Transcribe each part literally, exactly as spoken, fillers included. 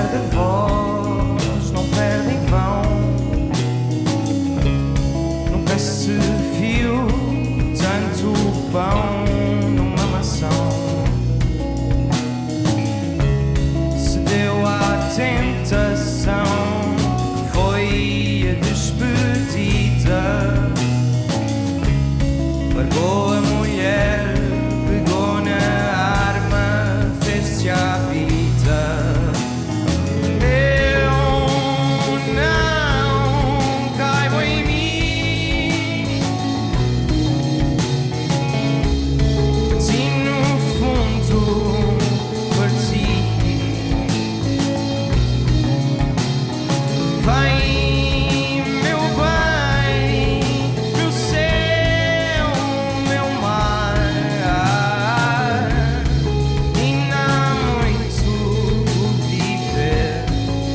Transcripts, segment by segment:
perde a voz, não perde em vão. Nunca se viu tanto pão numa maçã. Se deu à tentação, foi a despedida. Largou a mulher, pegou na arma, fez-se à vida. Eu não caibo em mim, se no fundo parti. Vem, meu bem, meu céu, meu mar, ainda há muito por viver.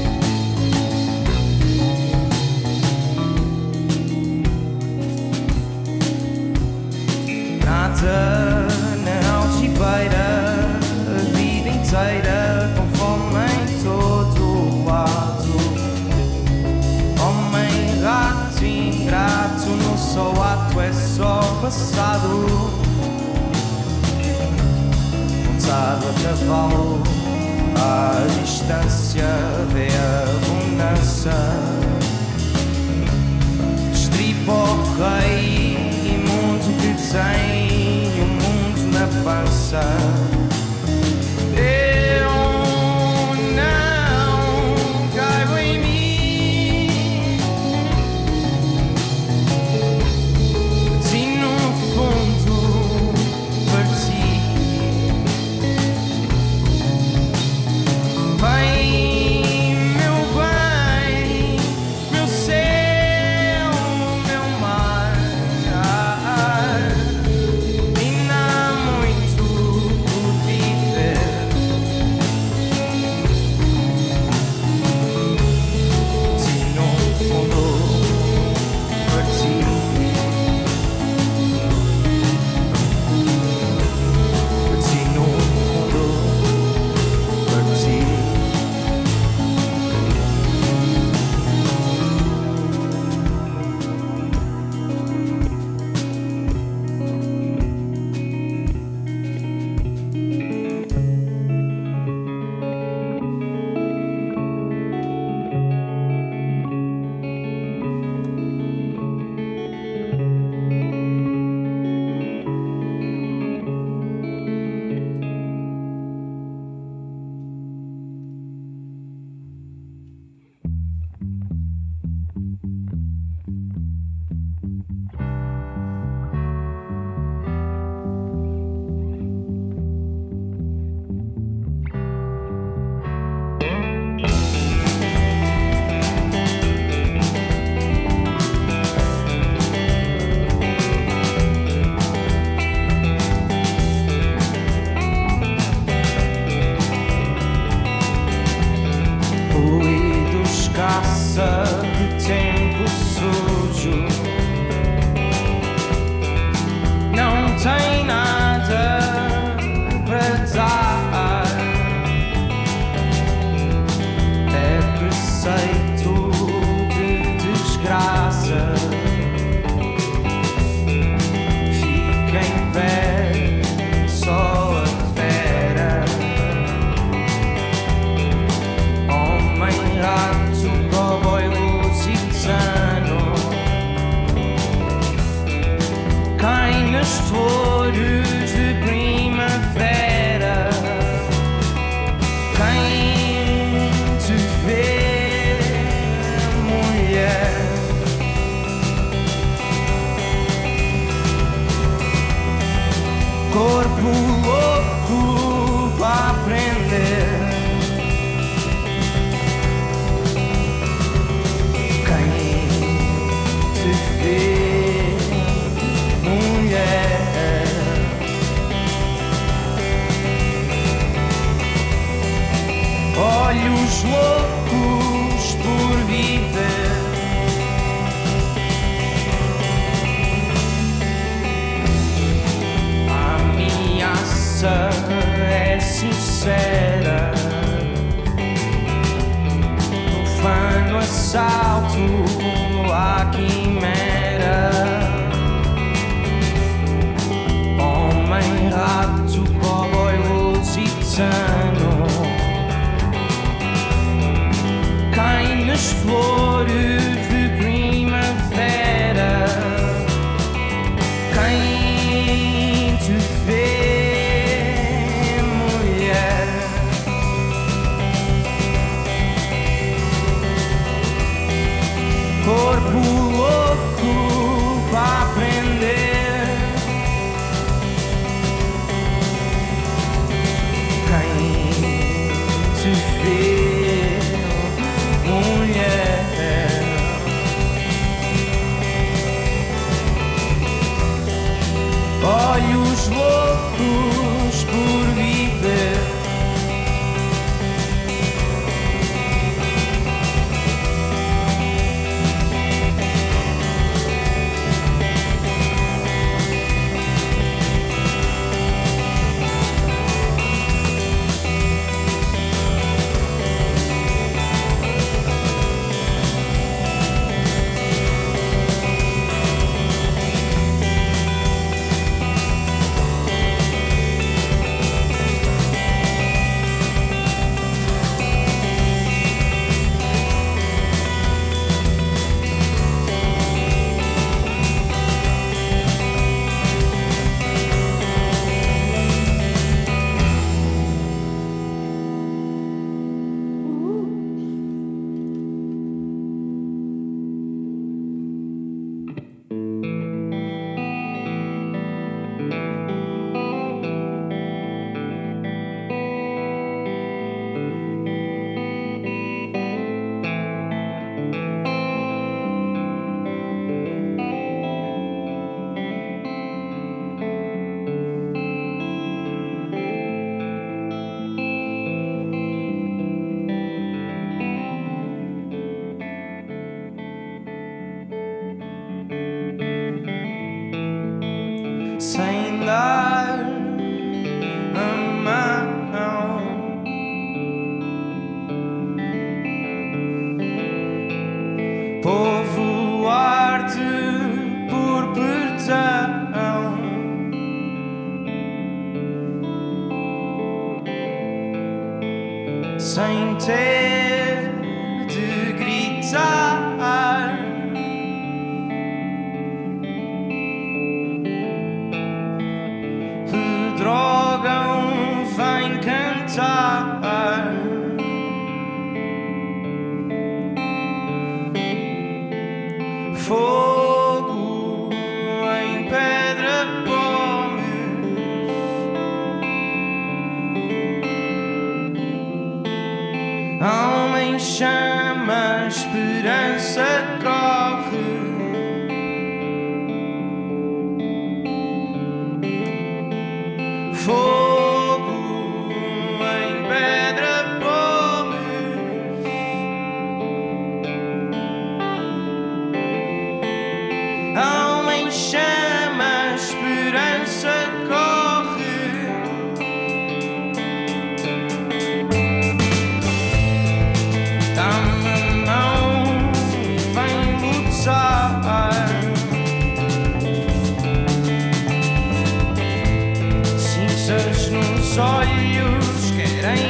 Nada na algibeira, a vida inteira, com fome em todo o lado. Homem, rato, ingrato, no só ato é só passado. Montado a cavalo, à distância vê a abundância. Estripa o rei, imundo que tem o mundo na pança. Eu não caibo em mim, se no fundo parti. Vem, meu bem, meu céu, meu mar, ainda há muito por viver. Se no fundo parti. Se no fundo parti. Ruído escassa de tempo sujo, não tem nada para dar. É preceito de desgraça. Fica em pé, só a fera. Homem, rato, cowboy, lusitano, cai nas flores de primavera. Quem te vê, mulher, corpo louco para aprender. Olhos loucos por viver. A ameaça é sincera. no assalto à quimera. Homem, rato, cowboy, lusitano, cai nas flores de primavera. Quem te vê, mulher, corpo louco para aprender. Quem te vê, mulher, olhos loucos por viver. Sem dar a mão, povoar-te por perdão, sem ter de gritar. Pedrógão vem cantar, fogo em pedra pomes, alma em chama, esperança corre. Fogo em pedra pomes, alma em chama, esperança corre. Dá-me a mão e vem lutar. Cinzas nos olhos querem